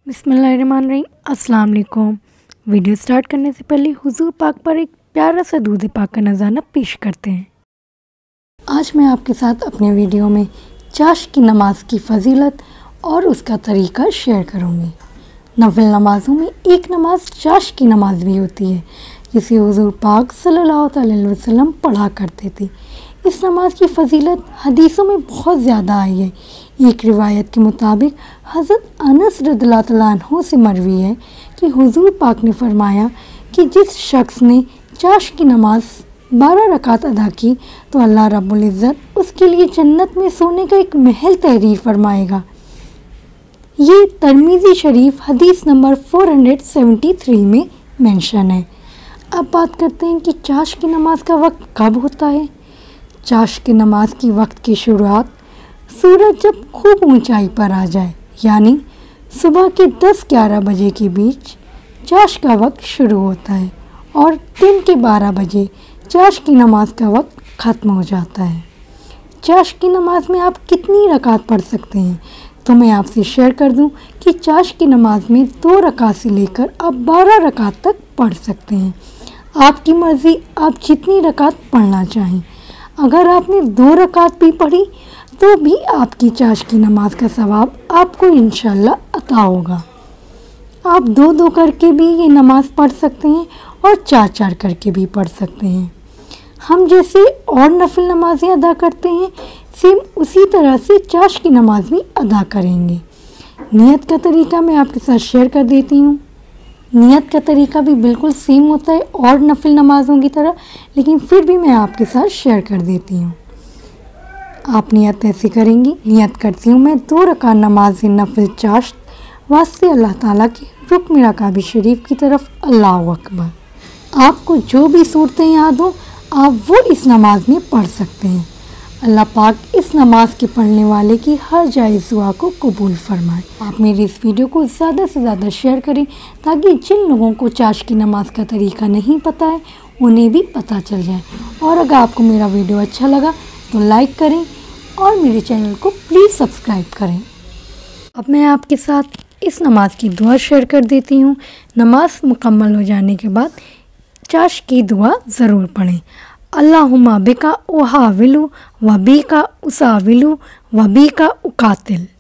बिस्मिल्लाहिर्रहमानिर्रहीम। अस्सलाम वालेकुम। वीडियो स्टार्ट करने से पहले हुजूर पाक पर एक प्यारा सा दूध पाक का नज़ारा पेश करते हैं। आज मैं आपके साथ अपने वीडियो में चाश की नमाज की फजीलत और उसका तरीका शेयर करूँगी। नफिल नमाज़ों में एक नमाज चाश की नमाज भी होती है, जिसे हुजूर पाक सल्लल्लाहु अलैहि वसल्लम पढ़ा करते थे। इस नमाज की फजीलत हदीसों में बहुत ज़्यादा आई है। एक रिवायत के मुताबिक हज़रत अनस रज़ियल्लाहु अन्हु से मरवी है कि हुजूर पाक ने फरमाया कि जिस शख्स ने चाश की नमाज 12 रकात अदा की तो अल्लाह रब्बुल इज़्ज़त उसके लिए जन्नत में सोने का एक महल तहरीर फरमाएगा। ये तिर्मिज़ी शरीफ हदीस नंबर 473 में मेंशन है। अब बात करते हैं कि चाश की नमाज का वक्त कब होता है। चाश की नमाज की वक्त की शुरुआत सूरज जब खूब ऊंचाई पर आ जाए, यानी सुबह के 10-11 बजे के बीच चाश का वक्त शुरू होता है और दिन के 12 बजे चाश की नमाज का वक्त ख़त्म हो जाता है। चाश की नमाज में आप कितनी रकात पढ़ सकते हैं, तो मैं आपसे शेयर कर दूं कि चाश की नमाज में 2 रकात से लेकर आप 12 रकात तक पढ़ सकते हैं। आपकी मर्ज़ी, आप जितनी रकात पढ़ना चाहें। अगर आपने 2 रकात भी पढ़ी तो भी आपकी चाश की नमाज का सवाब आपको इंशाल्लाह अता होगा। आप 2-2 करके भी ये नमाज पढ़ सकते हैं और 4-4 करके भी पढ़ सकते हैं। हम जैसे और नफिल नमाज़ें अदा करते हैं, सेम उसी तरह से चाश की नमाज भी अदा करेंगे। नियत का तरीका मैं आपके साथ शेयर कर देती हूँ। नियत का तरीका भी बिल्कुल सेम होता है और नफिल नमाज़ों की तरह, लेकिन फिर भी मैं आपके साथ शेयर कर देती हूँ। आप नियत ऐसे करेंगी। नियत करती हूँ मैं 2 रकात नमाज नफिल चाश वास्ते अल्लाह ताला की रुक्न रकाबी शरीफ की तरफ। अल्लाह अकबर। आपको जो भी सूरतें याद हो आप वो इस नमाज में पढ़ सकते हैं। अल्लाह पाक इस नमाज के पढ़ने वाले की हर जायज़ दुआ को कबूल फरमाए। आप मेरी इस वीडियो को ज़्यादा से ज़्यादा शेयर करें ताकि जिन लोगों को चाश की नमाज का तरीका नहीं पता है उन्हें भी पता चल जाए। और अगर आपको मेरा वीडियो अच्छा लगा तो लाइक करें और मेरे चैनल को प्लीज़ सब्सक्राइब करें। अब मैं आपके साथ इस नमाज की दुआ शेयर कर देती हूँ। नमाज मुकम्मल हो जाने के बाद चाश की दुआ ज़रूर पढ़ें। अल्लाहुम्मा बिका उहाविलु व बिका उसाविलु व बिका उकातिल।